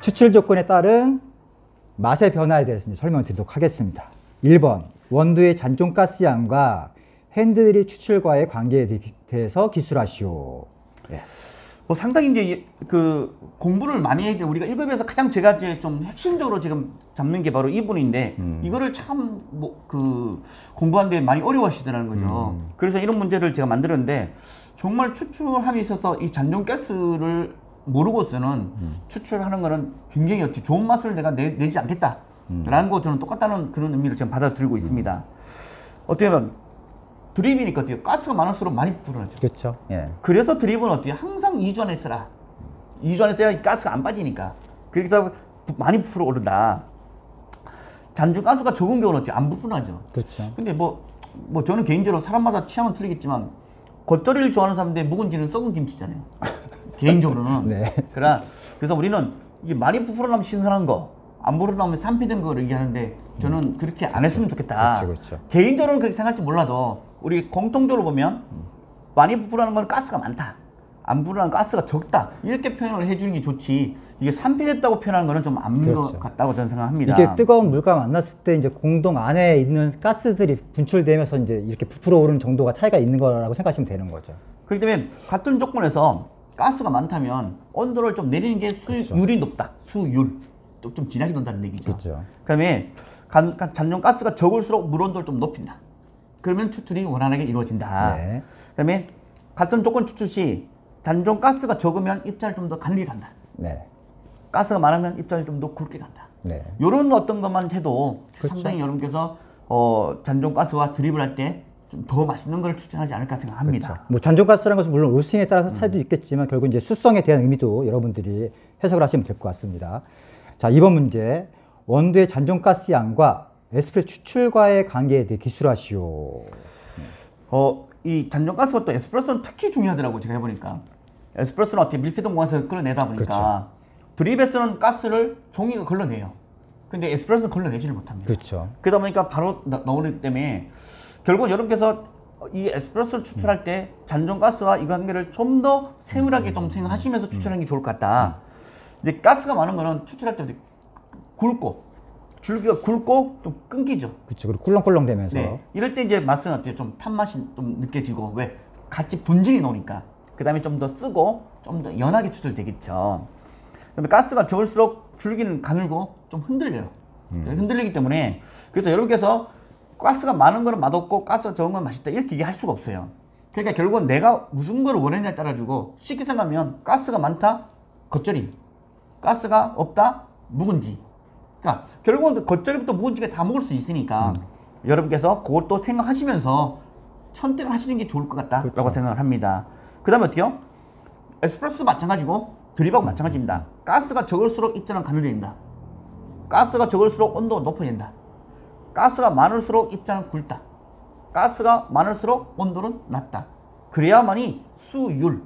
추출 조건에 따른 맛의 변화에 대해서 이제 설명을 드리도록 하겠습니다. 1번, 원두의 잔존가스 양과 핸들리 추출과의 관계에 대해서 기술하시오. 예. 뭐 상당히 이제 그 공부를 많이 해야 돼. 우리가 1급에서 가장 제가 이제 좀 핵심적으로 지금 잡는 게 바로 이 부분인데 이거를 참 뭐 그 공부하는데 많이 어려워하시더라는 거죠. 그래서 이런 문제를 제가 만들었는데 정말 추출함에 있어서 이 잔존가스를 모르고서는 추출하는 거는 굉장히 어떻게 좋은 맛을 내가 내지 않겠다 라는 거 저는 똑같다는 그런 의미를 지금 받아들이고 있습니다. 어떻게 보면 드립이니까 어떻게 가스가 많을수록 많이 불어나죠. 그렇죠. 예. 그래서 드립은 어떻게 항상 2주 안에 쓰라. 2주 안에 써야 가스가 안 빠지니까. 그래서 많이 불어오른다. 잔존가스가 적은 경우는 어떻게 안 불어나죠. 그렇죠. 근데 뭐 저는 개인적으로 사람마다 취향은 틀리겠지만 겉절이를 좋아하는 사람인데 묵은지는 썩은 김치잖아요. 개인적으로는. 네. 그래서 우리는 이게 많이 불어나면 신선한 거, 안 불어나면 산패된 거를 얘기하는데 저는 그렇게 안 했으면 좋겠다. 그렇죠. 개인적으로는 그렇게 생각할지 몰라도 우리 공통적으로 보면 많이 불어나는 건 가스가 많다. 안 불어나는 가스가 적다. 이렇게 표현을 해주는 게 좋지. 이게 산패됐다고 표현하는 거는 좀 안 그렇죠. 같다고 저는 생각합니다. 이게 뜨거운 물과 만났을 때 이제 공동 안에 있는 가스들이 분출되면서 이제 이렇게 부풀어 오르는 정도가 차이가 있는 거라고 생각하시면 되는 거죠. 그렇기 때문에 같은 조건에서 가스가 많다면 온도를 좀 내리는 게 수율이 높다. 수율. 또 좀 진하게 논다는 얘기죠. 그렇죠. 그다음에 잔존가스가 적을수록 물 온도를 좀 높인다. 그러면 추출이 원활하게 이루어진다. 네. 그다음에 같은 조건 추출 시 잔존가스가 적으면 입자를 좀 더 가늘게 간다. 네. 가스가 많으면 입자를 좀 더 굵게 간다. 네. 이런 어떤 것만 해도 그렇죠. 상당히 여러분께서 잔존가스와 드립을 할 때 좀 더 맛있는 걸 추천하지 않을까 생각합니다. 그렇죠. 뭐 잔존가스라는 것은 물론 로스팅에 따라서 차이도 있겠지만 결국 이제 수성에 대한 의미도 여러분들이 해석을 하시면 될 것 같습니다. 자, 2번 문제. 원두의 잔존가스 양과 에스프레소 추출과의 관계에 대해 기술하시오. 이 잔존가스가 또 에스프레소는 특히 중요하더라고요. 제가 해보니까. 에스프레소는 어떻게 밀폐동 공간에서 끌어내다 보니까 그렇죠. 드립에서는 가스를 종이가 걸러내요. 근데 에스프레소는 걸러내지를 못합니다. 그렇죠. 그러다 보니까 바로 나오기 때문에 결국 여러분께서 이 에스프레소를 추출할 때 잔존가스와 이 관계를 좀 더 세밀하게 좀 생각하시면서 추출하는 게 좋을 것 같다. 근데 가스가 많은 거는 추출할 때 굵고 줄기가 굵고 좀 끊기죠. 그렇죠. 그리고 꿀렁꿀렁 되면서. 네. 이럴 때 이제 맛은 어때요? 좀 탄맛이 좀 느껴지고 왜? 같이 분진이 나오니까. 그 다음에 좀 더 쓰고 좀 더 연하게 추출되겠죠. 그다음에 가스가 적을수록 줄기는 가늘고 좀 흔들려요. 흔들리기 때문에 그래서 여러분께서 가스가 많은 거는 맛없고 가스가 적은 건 맛있다 이렇게 얘기할 수가 없어요. 그러니까 결국은 내가 무슨 걸 원했냐에 따라 주고 쉽게 생각하면 가스가 많다 겉절이, 가스가 없다 묵은지. 그러니까 결국은 겉절이부터 묵은지가 다 먹을 수 있으니까 여러분께서 그것도 생각하시면서 선택을 하시는 게 좋을 것 같다라고 그렇죠. 생각을 합니다. 그 다음에 어때요? 에스프레소도 마찬가지고 드립하고 마찬가지입니다. 가스가 적을수록 입자는 가늘어진다. 가스가 적을수록 온도가 높아진다. 가스가 많을수록 입자는 굵다. 가스가 많을수록 온도는 낮다. 그래야만이 수율,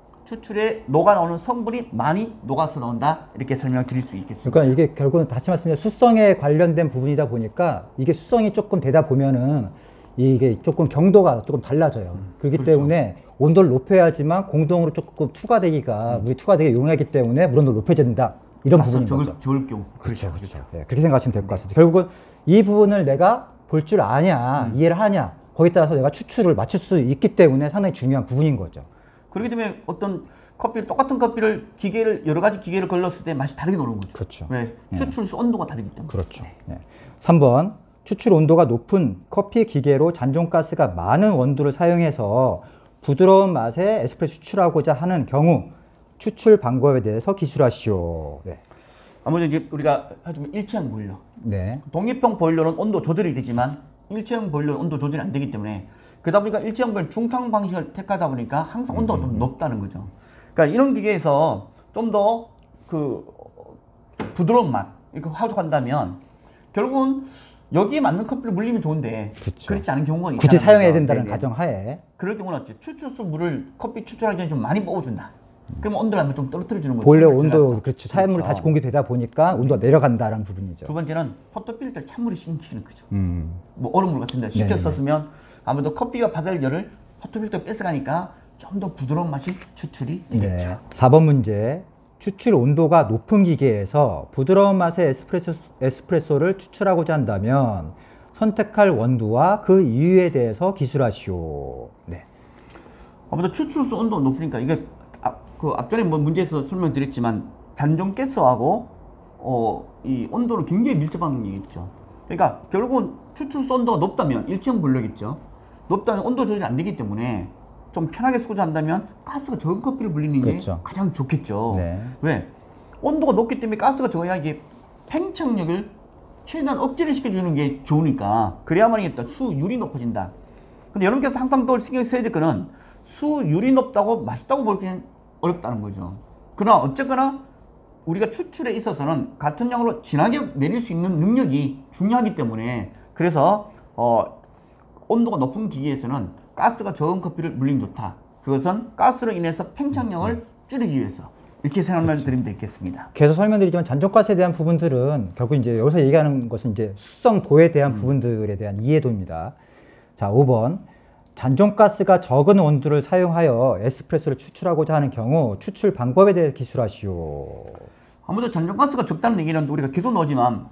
추출에 녹아 나오는 성분이 많이 녹아서 나온다. 이렇게 설명을 드릴 수 있겠습니다. 그러니까 이게 결국은 다시 말씀드리면 수성에 관련된 부분이다 보니까 이게 수성이 조금 되다 보면은 이게 조금 경도가 조금 달라져요. 그렇기 그렇죠. 때문에 온도를 높여야지만 공동으로 조금 물이 투과되기 용이하기 때문에 물 온도를 높여야 된다. 이런 부분인 거죠. 적을 경우. 그렇죠. 네, 그렇게 생각하시면 될 것 같습니다. 결국은 이 부분을 내가 볼 줄 아냐, 이해를 하냐, 거기에 따라서 내가 추출을 맞출 수 있기 때문에 상당히 중요한 부분인 거죠. 그렇기 때문에 어떤 똑같은 커피를 여러 가지 기계를 걸렀을 때 맛이 다르게 나오는 거죠. 그렇죠. 왜? 추출 온도가 다르기 때문에. 그렇죠. 네. 3번. 추출 온도가 높은 커피 기계로 잔존가스가 많은 원두를 사용해서 부드러운 맛의 에스프레소 추출하고자 하는 경우 추출 방법에 대해서 기술하시오. 네. 아무래도 이제 우리가 하지만 일체형 보일러. 네. 독립형 보일러는 온도 조절이 되지만 일체형 보일러는 온도 조절이 안 되기 때문에 그러다 보니까 일체형 보일러 중탕 방식을 택하다 보니까 항상 온도가 좀 높다는 거죠. 그러니까 이런 기계에서 좀 더 부드러운 맛 이렇게 하려한다면 결국은 여기에 맞는 커피를 물리면 좋은데 그쵸. 그렇지 않은 경우가 있다는 굳이 사용해야 거죠. 된다는 네네. 가정하에. 그럴 경우는 어때? 추출수 물을 커피 추출하기 전에 좀 많이 뽑아준다. 그러면 온도를 한번 좀 떨어뜨려 주는 거죠. 보일러 온도 그렇죠. 사용물이 그렇죠. 다시 공급되다 보니까 온도가 내려간다는 부분이죠. 두 번째는 포토필터를 찬물에 식히는 거죠. 음. 뭐 얼음물 같은 데 식혔었으면 아무래도 커피가 받을 열을 포토필터가 뺏어가니까 좀 더 부드러운 맛이 추출이 되겠죠. 네. 4번 문제. 추출 온도가 높은 기계에서 부드러운 맛의 에스프레소를 추출하고자 한다면 선택할 원두와 그 이유에 대해서 기술하시오. 네. 아무래도 추출수 온도가 높으니까 이게 그 앞전에 뭐 문제에서 설명드렸지만 잔존가스하고 이 온도를 굉장히 밀접한 게 있죠. 그러니까 결국은 추출수 온도가 높다면 일체형 분력이죠. 높다면 온도 조절이 안 되기 때문에 좀 편하게 쓰고자 한다면 가스가 적은 커피를 불리는 게 그렇죠. 가장 좋겠죠. 네. 왜? 온도가 높기 때문에 가스가 적어야 이게 팽창력을 최대한 억제를 시켜주는 게 좋으니까 그래야만 이게 수율이 높아진다. 근데 여러분께서 항상 또 신경 써야 될 거는 수율이 높다고 맛있다고 보기는 어렵다는 거죠. 그러나 어쨌거나 우리가 추출에 있어서는 같은 양으로 진하게 내릴 수 있는 능력이 중요하기 때문에 그래서 온도가 높은 기계에서는 가스가 적은 커피를 물리면 좋다. 그것은 가스로 인해서 팽창력을 줄이기 위해서 이렇게 생각만 드리면 되겠습니다. 계속 설명드리지만 잔존가스에 대한 부분들은 결국 이제 여기서 얘기하는 것은 이제 수성도에 대한 부분들에 대한 이해도입니다. 자, 5번. 잔존가스가 적은 온도를 사용하여 에스프레소를 추출하고자 하는 경우 추출 방법에 대해 기술하시오. 아무래도 잔존가스가 적다는 얘기는 우리가 계속 나오지만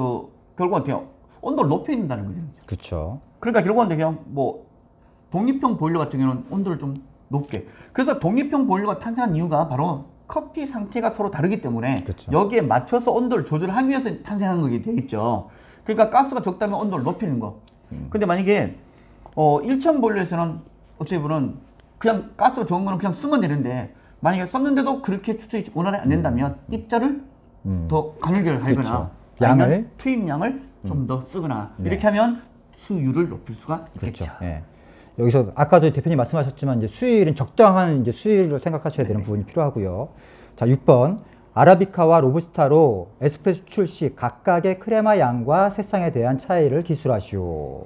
결국 어때요? 온도를 높여야 된다는 거죠. 그렇죠. 그러니까 결국은 그냥 뭐 독립형 보일러 같은 경우는 온도를 좀 높게. 그래서 독립형 보일러가 탄생한 이유가 바로 커피 상태가 서로 다르기 때문에 그쵸. 여기에 맞춰서 온도를 조절하기 위해서 탄생한 거게 되겠죠. 그러니까 가스가 적다면 온도를 높이는 거. 근데 만약에 일체형 보일러에서는 어떻게 보면 그냥 가스가 적은 거는 그냥 쓰면 되는데 만약에 썼는데도 그렇게 추출이 원활히 안 된다면 입자를 더 가늘게 하거나 양을 투입량을 좀 더 쓰거나 이렇게 하면 수율을 높일 수가 있겠죠. 그렇죠. 예. 여기서 아까도 대표님 말씀하셨지만 이제 수율은 적정한 이제 수율로 생각하셔야 되는 부분이 필요하고요. 자, 6번. 아라비카와 로부스타로 에스프레소 추출 시 각각의 크레마 양과 색상에 대한 차이를 기술하시오.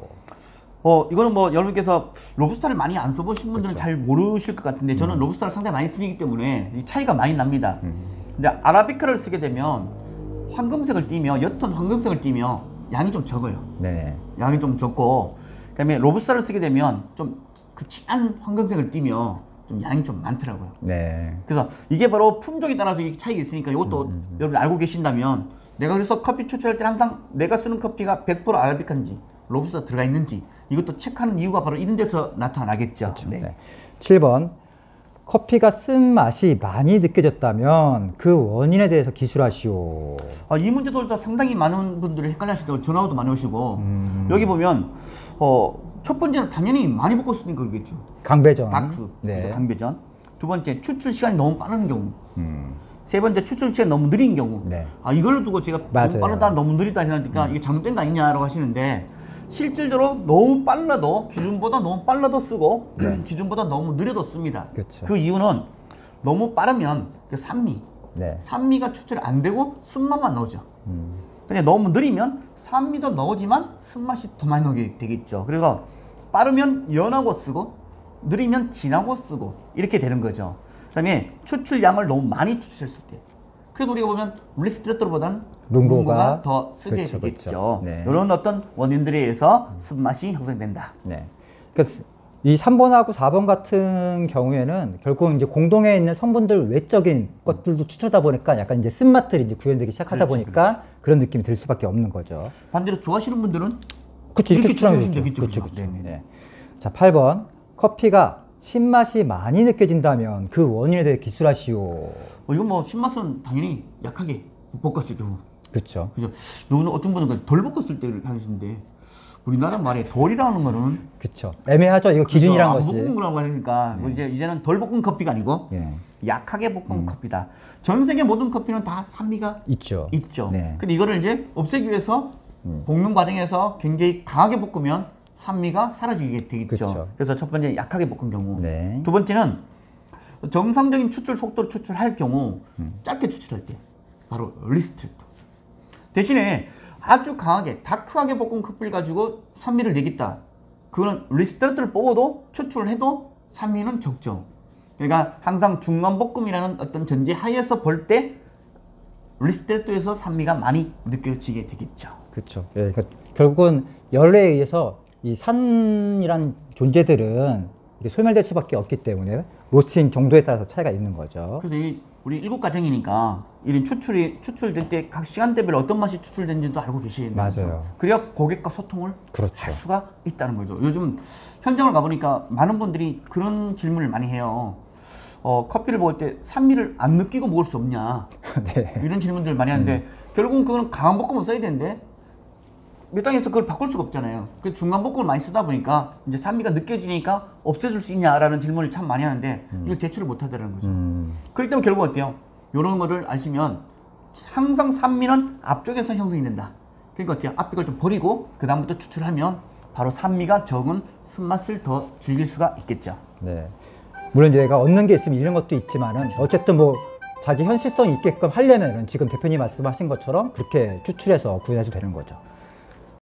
이거는 뭐 여러분께서 로부스타를 많이 안 써보신 분들은 그렇죠. 잘 모르실 것 같은데 저는 로부스타를 상당히 많이 쓰기 때문에 이 차이가 많이 납니다. 근데 아라비카를 쓰게 되면 황금색을 띠며 옅은 황금색을 띠며 양이 좀 적어요. 네. 양이 좀 적고 그다음에 로부스타를 쓰게 되면 좀 그 진한 황금색을 띠며 좀 양이 좀 많더라고요. 네. 그래서 이게 바로 품종에 따라서 이 차이가 있으니까 이것도 여러분 알고 계신다면 내가 그래서 커피 추출할 때 항상 내가 쓰는 커피가 100% 아라비카인지 로부스타 들어가 있는지 이것도 체크하는 이유가 바로 이런 데서 나타나겠죠. 그렇죠. 네. 7번. 커피가 쓴맛이 많이 느껴졌다면 그 원인에 대해서 기술하시오. 이 문제도 상당히 많은 분들이 헷갈려 하시더라고요. 전화도 많이 오시고 여기 보면 첫 번째는 당연히 많이 볶고 쓰니까 그러겠죠. 강배전. 다크, 네. 강배전. 두 번째 추출 시간이 너무 빠른 경우. 세 번째 추출 시간이 너무 느린 경우. 네. 이걸 두고 제가 맞아요. 너무 빠르다 너무 느리다 하니까 이게 잘못된 거 아니냐라고 하시는데 실질적으로 너무 빨라도 기준보다 너무 빨라도 쓰고 기준보다 너무 느려도 씁니다. 그쵸. 그 이유는 너무 빠르면 그 산미, 네. 산미가 추출이 안 되고 쓴맛만 나오죠. 근데 너무 느리면 산미도 나오지만 쓴맛이 더 많이 나오게 되겠죠. 그래서 빠르면 연하고 쓰고 느리면 진하고 쓰고 이렇게 되는 거죠. 그 다음에 추출량을 너무 많이 추출했을 때 그래서 우리가 보면 리스트레토보다는 룽고가 더 쓰게 그렇죠, 되겠죠. 그렇죠. 네. 이런 어떤 원인들에 의해서 쓴맛이 형성된다. 네. 그러니까 이 3번하고 4번 같은 경우에는 결국 이제 공동에 있는 성분들 외적인 것들도 추출하다 보니까 약간 이제 쓴맛들이 이제 구현되기 시작하다 그렇죠, 보니까 그런 느낌이 들 수밖에 없는 거죠. 반대로 좋아하시는 분들은 그렇죠. 이렇게 추출하면 추출하시면 되죠. 되겠죠. 그렇죠. 네네. 네. 자, 8번. 커피가 신맛이 많이 느껴진다면 그 원인에 대해 기술하시오. 이건 뭐 신맛은 당연히 약하게 볶았을 경우. 그렇죠. 그죠? 누구는 어떤 분은 덜 볶았을 때 하시는데 우리나라 말에 덜이라는 거는 그렇죠. 애매하죠. 이거 기준이란 것이. 볶은 거라고 하니까 뭐 이제는 덜 볶은 커피가 아니고 예. 약하게 볶은 커피다. 전 세계 모든 커피는 다 산미가 있죠. 있죠. 네. 근데 이거를 이제 없애기 위해서 볶는 과정에서 굉장히 강하게 볶으면 산미가 사라지게 되겠죠. 그쵸. 그래서 첫 번째 약하게 볶은 경우. 네. 두 번째는 정상적인 추출 속도로 추출할 경우 짧게 추출할 때 바로 리스트레토. 대신에 아주 강하게 다크하게 볶은 커피를 가지고 산미를 내겠다. 그거는 리스트레토를 뽑아도 추출을 해도 산미는 적죠. 그러니까 항상 중간 볶음이라는 어떤 전제 하에서 볼 때 리스트레토에서 산미가 많이 느껴지게 되겠죠. 그렇죠. 예, 그러니까 결국은 열에 의해서 이 산이란 존재들은 이게 소멸될 수밖에 없기 때문에 로스팅 정도에 따라서 차이가 있는 거죠. 그래서 우리 일곱 가정이니까 이런 추출될 때 각 시간대별로 어떤 맛이 추출되는지도 알고 계시는 거죠. 맞아요. 그래야 고객과 소통을 그렇죠. 할 수가 있다는 거죠. 요즘 현장을 가보니까 많은 분들이 그런 질문을 많이 해요. 커피를 먹을 때 산미를 안 느끼고 먹을 수 없냐. 네. 이런 질문들을 많이 하는데 결국은 그건 강한 볶음을 써야 되는데 몇 당에서 그걸 바꿀 수가 없잖아요. 그 중간 볶음을 많이 쓰다 보니까 이제 산미가 느껴지니까 없애줄 수 있냐라는 질문을 참 많이 하는데 이걸 대처를 못 하더라는 거죠. 그렇기 때문에 결국 어때요? 이런 거를 아시면 항상 산미는 앞쪽에서 형성이 된다. 그러니까 어때요? 앞에 걸 좀 버리고 그 다음부터 추출하면 바로 산미가 적은 쓴맛을 더 즐길 수가 있겠죠. 네. 물론 얘가 얻는 게 있으면 잃는 것도 있지만은 어쨌든 뭐 자기 현실성이 있게끔 하려면은 지금 대표님 말씀하신 것처럼 그렇게 추출해서 구현해도 되는 거죠.